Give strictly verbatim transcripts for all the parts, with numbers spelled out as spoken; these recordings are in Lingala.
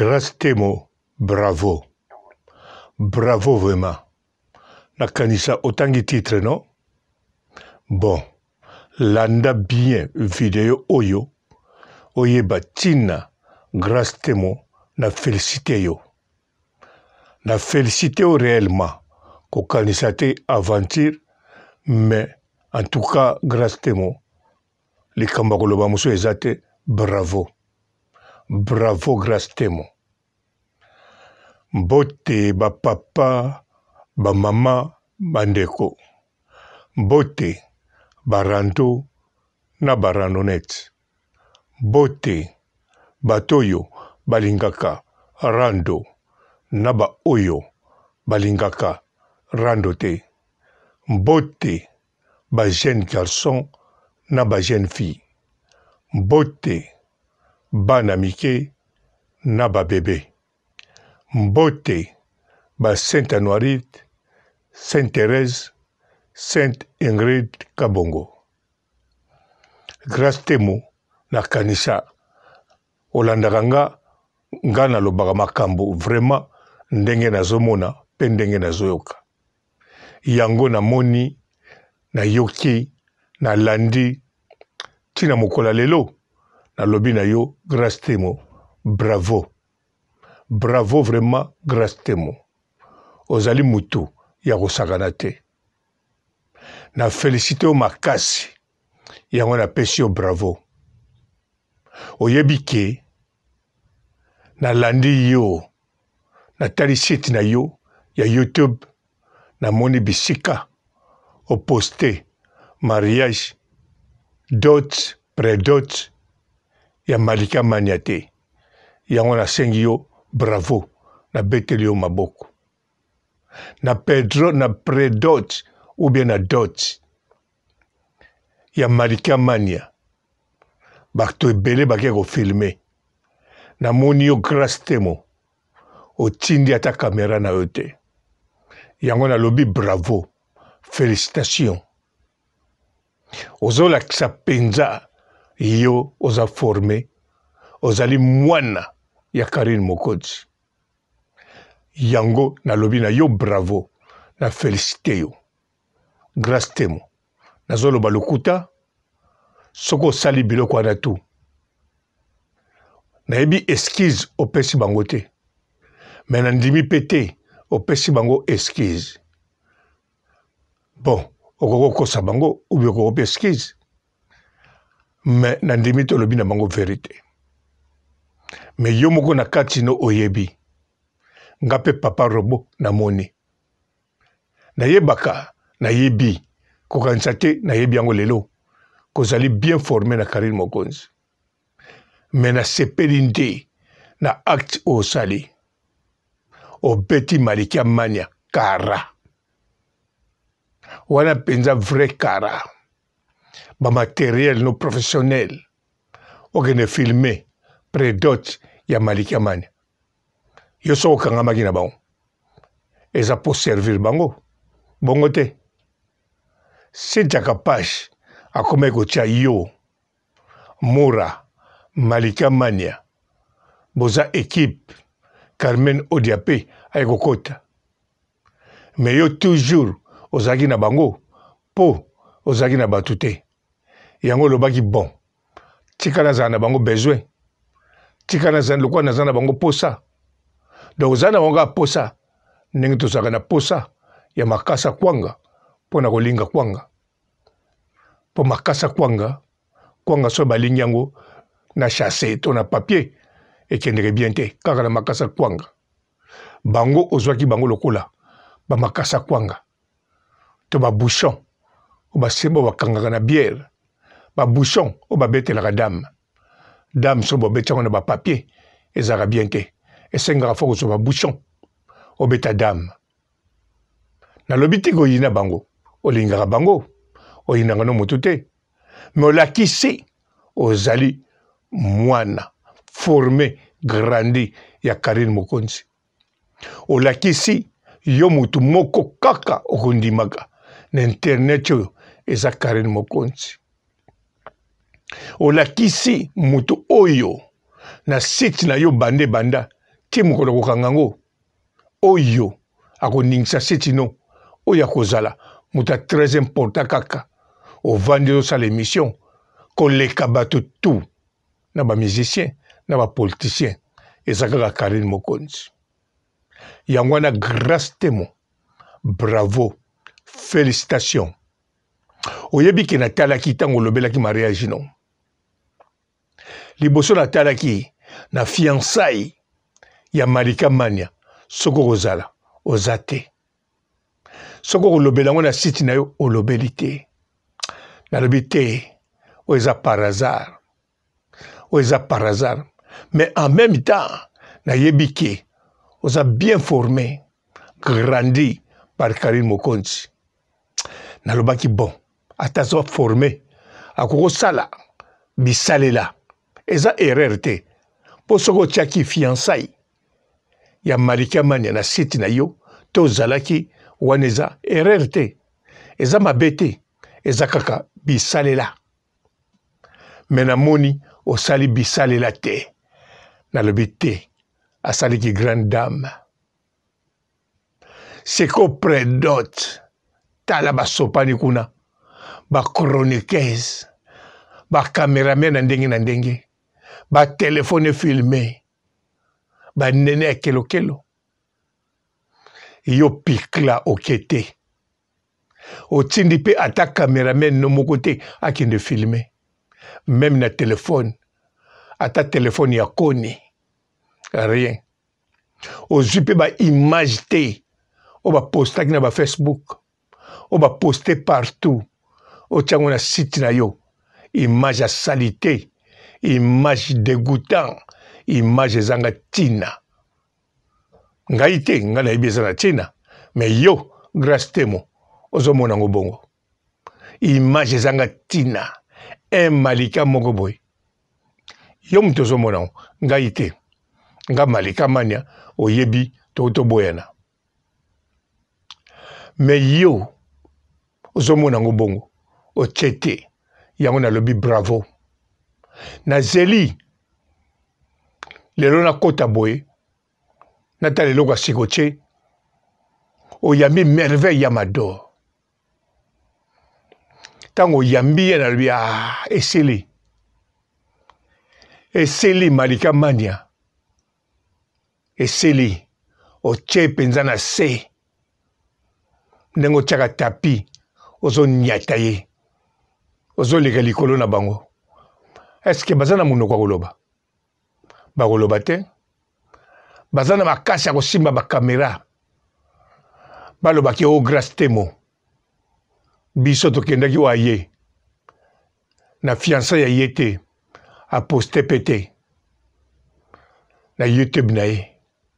Grâce Temo, bravo. Bravo vraiment. Nakanisa otangi titre, non? Bon. Landa bien vidéo oyo. Oyeba tina. Grâce Temo. Na félicité yo. Na félicité yo réellement. Kokanisa te aventure. Mais, en tout cas, Grâce Temo. Les Kambakoloba Mousso ezate. Bravo. Bravo Grâce Temo. Mbote ba papa, ba mama, bandeko. Mbote ba rando na ba randonet. Mbote batoyo balingaka rando na ba oyo balingaka rando te. Mbote ba jeune garçon na ba jeune fille. Mbote bana mike na ba bébé. Mbote ba Sainte Anoirite, Sainte Thérèse, Sainte Ingrid Kabongo. Grâce Temo na kanisa olandakanga ngana lobaka makambo vraiment ndenge nazomona pe ndenge nazoyoka. Yango na moni na yoki na landi tina mokola lelo na lobi na yo Grâce Temo. Bravo. Bravo vraiment Grâce Temo. Ozali mutu ya kosakana te. Na félicité o makasi. Yango na pesi yo bravo. Oyebi ke na landi yo na tali site na yo ya YouTube na moni bisika o poste mariage dot predot ya Malika Mania te. Yango na sengi yo bravo na beteli yo maboko. Na Pedro na predot ou bien na dot ya Malika Mania. Bakto ebele bake ko filme. Na moni yo Grâce Temo. O tindi ata kamera na yo te. Yango na lobi bravo. Félicitations. Ozola kisa penza yo oza formé. Ozali mwana ya Karine Mokonzi. Yango na lobi na yo bravo. Na félicité yo. Grâce Temo. Nazolo balukuta. Soko sali biloko wana tu. Na ebi esquisse opesi bango te. Mais nandimi pete opesi bango esquisse. Bon, okoko kosa bango ou bien okoko esquisse. Mais nandimi to lobi na bango vérité. Mais yo moko na kati no oyebi. Ngape papa robo na moni. Na yebaka na yebi. Kokanisa te na yebi yango lelo. Kozali bien formé na Karine Mokonzi. Mais na sepeli nde na acte o sali. O beti Malika Mania kara. Wana penza vrai kara. Ba matériel no professionnel. Okene filmé. Predot ya Malika Mania. Yo so kangamaki na bango. Eza pour servir bango. Bongo te. Si Jakapash akome kocha yo. Moura. Malika Mania. Boza équipe. Carmen Odiape ayekokota. Mais yo toujours ozaki na bango. Po ozaki na batute. Yango lobaki bon. Tika na zana bango besoin. Tika na zana lokwa na zana bango posa. Donc zana bango posa. Ndenge tozaka na posa ya makasa kwanga. Po na kolinga kwanga. Po makasa kwanga. Kwanga so balingi yango na chasse to na papier. Ekendeke bien te. Kaka na makasa kwanga. Bango ozwaki bango lokola. Ba makasa kwanga. To ba bouchon. O ba sebo ba kangaka na bière. Ba bouchon o ba betelaka dame. Dame so ba betango na ba papier. Ezaka bien te. Esengaka foko so ba bouchon. O beta dame. Na lobiti ko yina bango. O lingaka bango. O yinanga no mutu te. Mais o lakisi. Ozali mwana. Formé, grandi ya Karine Mokonzi. O lakisi. Yo mutu moko kaka okundimaka. Na internet yo. Eza Karine Mokonzi. O lakisi mutu oyo. Na site na yo bande banda. ti mokolo kokanga ngo oyo akoningisa setino oyo akozala muta très important kaka ovandi osala émission koleka bato tout na bamusicien na bapoliticien eza kaka Karine Mokonzi. Yango wana grâce temo, bravo, félicitations. Oyebi ke natalaki tango lobelaki mariage non. Liboso natalaki na fiançailles ya Malika Mania soko kozala ozate. Soko kolobela ngo na site na yo olobeli te. Nalobi te oza par hasard. Oza par hasard. Mais en même temps, nayebi ke oza bien formé, grandi par Karine Mokonzi. Nalobaki bon, atazo formé, akoko sala, bisalela. Eza erreur te. Po soko tiaki fiançailles ya Malika Mania na site na yo, to zalaki waneza erreur te. Eza mabete, eza kaka bisalela. Mena moni osali bisalela te. Nalobi te, asali ki grande dame. Seko predot, tala ba sopani kuna, ba chroniqueuse, ba cameraman na ndenge na ndenge, ba telefone filmé, ba nene kelo kelo. Yo pikla okete. Otindi pe ata cameraman no moko te akende filmé. Même na téléphone. Ata téléphone ya koni. Rien. Ozwi pe ba image te. O ba postaki na ba Facebook. O ba poster partout. O tiango na site na yo. Image ya salité. Image dégoûtant. Image ezanga tina. Ngai te, nga na yebi na tina. Mais yo, grâce temo. Ozo mona ngo bongo. Image ezanga tina. Un Malika moko boy. Yo mto zo mona nga ite. Nga Malika Mania oyebi to to boyana. Mais yo zo mona ngo bongo. O chete. Yango na lobi bravo. Na zeli. Lelo na kota boy. Nata lelo kwa sikoche. O yambi merveille Yamador. Tango yambi na lobi ah eseli. Eseli Malika Mania. Eseli. Oche penza na se. Nengo chaka tapi. Ozo nyata ye. Ozo lega likolo na bango. Est-ce que bazana muno kwa koloba? Ba koloba te? Bazana makasi ya kosimba ba kamera. Baloba ki o grâce temo. Biso tokendaki wa ye. Na fiançailles ya yete. A posté pété. Na YouTube na ye.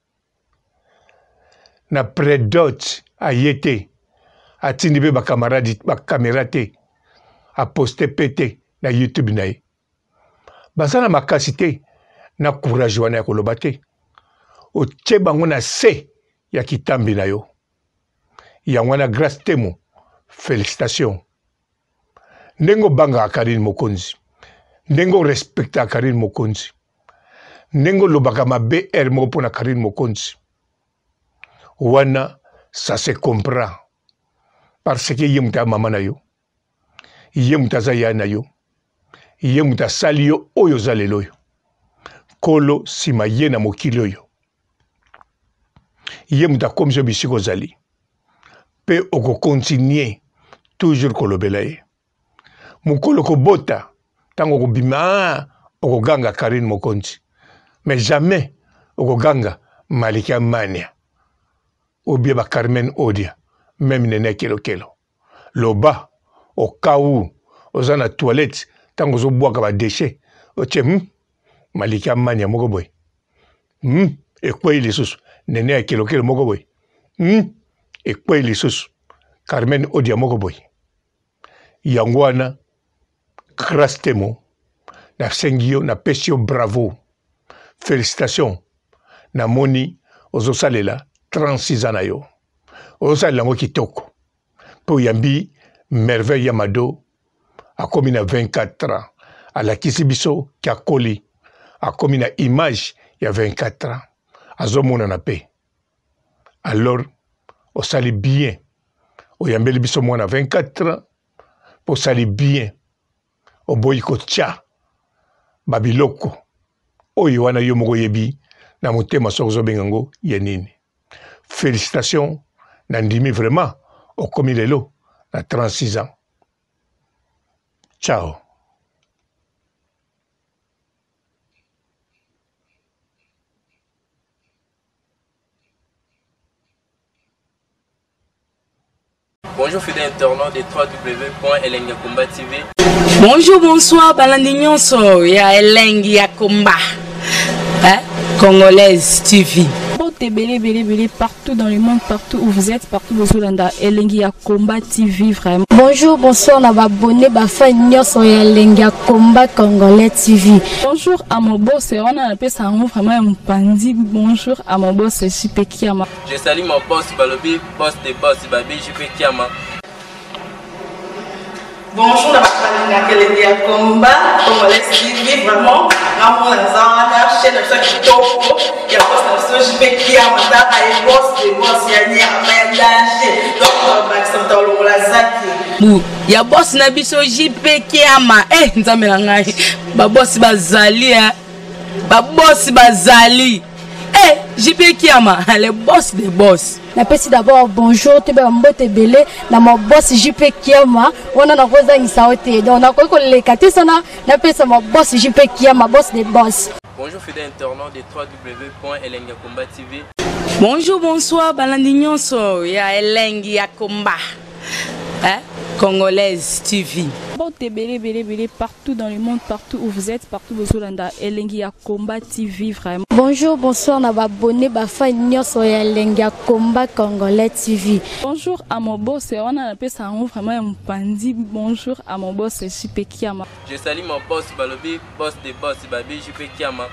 Na predot a yete. A tindibe ba camarade ba caméra te. A posté pété na YouTube na ye. Basana makasi te na courage wana ya koloba te. O tche bango na se ya kitambi na yo. Yango na grâce temo. Félicitations. Nengo banga Karine Mokonzi. Nengo respecta Karine Mokonzi. Nengo lobaka mabe er moko pona Karine Mokonzi. Wana, ça se comprend. Parce que yemuta mama na yo. Yemuta zaya na yo. Yemuta sali yo oyo zalelo yo. Kolo sima ye na mokili oyo. Yemuta komzo bisiko zali. Pe oko continuer toujours kolobela ye. Mukolo ko bota. Tango ko bima oko ganga Karine Mokonzi. Mais jamais oko ganga Malika Mania. Ou bien ba Carmen Odia. Même nene kelo kelo. Loba au cas où oza na toilette tango zo boaka ba déchet. Oche hmm? Malika Mania moko boy. Hmm? E kwa ili susu. Nene kelo kelo moko boy. Hmm? E kwa ili susu. Carmen Odia moko boy. Yangwana grâce temo. Na sengio na pesio bravo. Félicitations. Na moni ozo salela trente-six ans na yo. Ozo salela ngo kitoko. Po yambi merveille Yamado a komi na vingt-quatre ans. A la kisi biso kia koli. A komi na image ya vingt-quatre ans. azomona na pe. Alors, au sali bien. Au yambeli biso mwana vingt-quatre ans. Pour sali bien. Au boyiko tcha. Babiloko. Oyo wana yo moko yebi. Na motema sozo bengango yenini. Félicitations. Nandimi vraiment. Au komi lelo. Na trente-six ans. Ciao. Bonjour fidèles internautes de w w w point elengi akomba T V. Bonjour, bonsoir, balandi nyonso ya Elengi Akomba, hein? Congolaise T V. Belé, belé, belé, partout dans le monde, partout où vous êtes, partout où vous êtes, Elengi Akomba T V, vraiment. Bonjour, bonsoir, on a abonné, bah, fan nyonso ya Elengi Akomba Congolais T V. Bonjour à mon boss, on a appelé ça vraiment un pandi. Bonjour à mon boss, J P Kiama. Je salue mon boss Balobi, boss des boss, Babi J P Kiama. Bonjour, la Elengi Akomba Congolais T V, vraiment. Ramon Zana, chaîne de ceux qui topo, il y a pas de J P Kiama, il y a boss des boss, il y a un danger. Donc, on va accepter le Lazaki. Il y a boss Nabiso J P Kiama. Eh, nous avons un ba boss Bazali, hein. Ba boss Bazali. Eh, J P Kiama, le boss des boss. Na pesi d'abord bonjour, tu peux mbote belé, na mon boss J P Kiama, on a rosa insaote. Donc, on a quoi les quatre sana, na pesi mon boss J P Kiama, boss des boss. Bonjour fidèles internautes de w w w point elengi akomba T V. Bonjour, bonsoir, balandi nyonso ya Elengi Akomba, hein? Congolaise T V. Belé, belé, belé, partout dans le monde, partout où vous êtes, partout où vous êtes, Elengi Akomba T V, vraiment. Bonjour, bonsoir, on a abonné, bah, fan nyonso ya Elengi Akomba Congolais T V. Bonjour à mon boss, on a appelé ça vraiment un pandi. Bonjour à mon boss, J P Kiama. Je salue mon boss Balobi, boss des boss, Babi J P Kiama.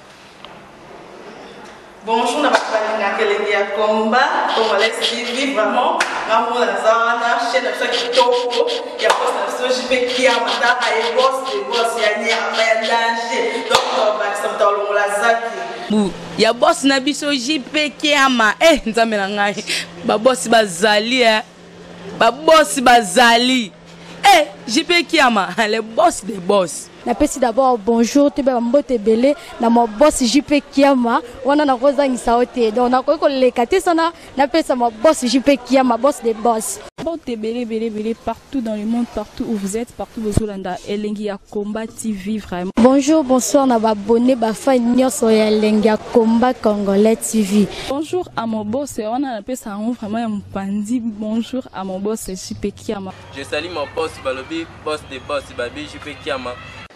Bonjour, la Elengi Akomba Congolais T V, vraiment. Ramon Zana, chaîne de ceux qui topo, il y a pas de J P Kiama, il y a boss des boss, il y a un danger. Donc, on va accepter le Lazaki. Il y a boss Nabiso J P Kiama. Eh, nous avons un ba boss Bazali, hein. Ba boss Bazali. Eh, J P Kiama, le boss des boss. Na pesi d'abord bonjour, tu peux mbote belé, na mon boss J P Kiama, on a rosa insaote. Donc, on a quoi les quatre sana, na pesi mon boss J P Kiama, boss des boss. Belé, belé, belé, partout dans le monde, partout où vous êtes, partout où vous êtes, Elengi Akomba T V, vraiment. Bonjour, bonsoir, on a abonné, bah, fan nyonso ya Elengi Akomba Congolais T V. Bonjour à mon boss, on a appelé ça vraiment un pandi. Bonjour à mon boss, J P Kiama. Je salue mon boss Balobi, boss des boss, Babi J P Kiama.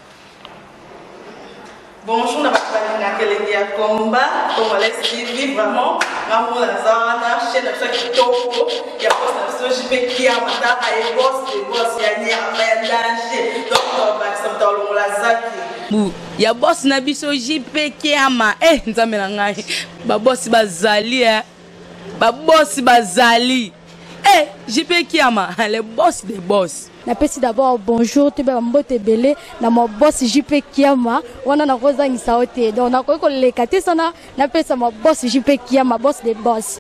Bonjour, la Elengi Akomba Congolais T V, vraiment. Ramon Zana, chaîne de ceux qui topo, il y a pas de J P Kiama, il y a boss des boss, il y a un danger. Donc, on va accepter le Lazaki. Il y a boss Nabiso J P Kiama. Eh, nous avons un ba boss Bazali, hein. Ba boss Bazali. Eh, J P Kiama, le boss des boss. Na pesi d'abord bonjour, tu peux mbote belé, na mon boss J P Kiama, on a rosa insaote. Donc, on a quoi les quatre sana, na pesi mon boss J P Kiama, boss des boss.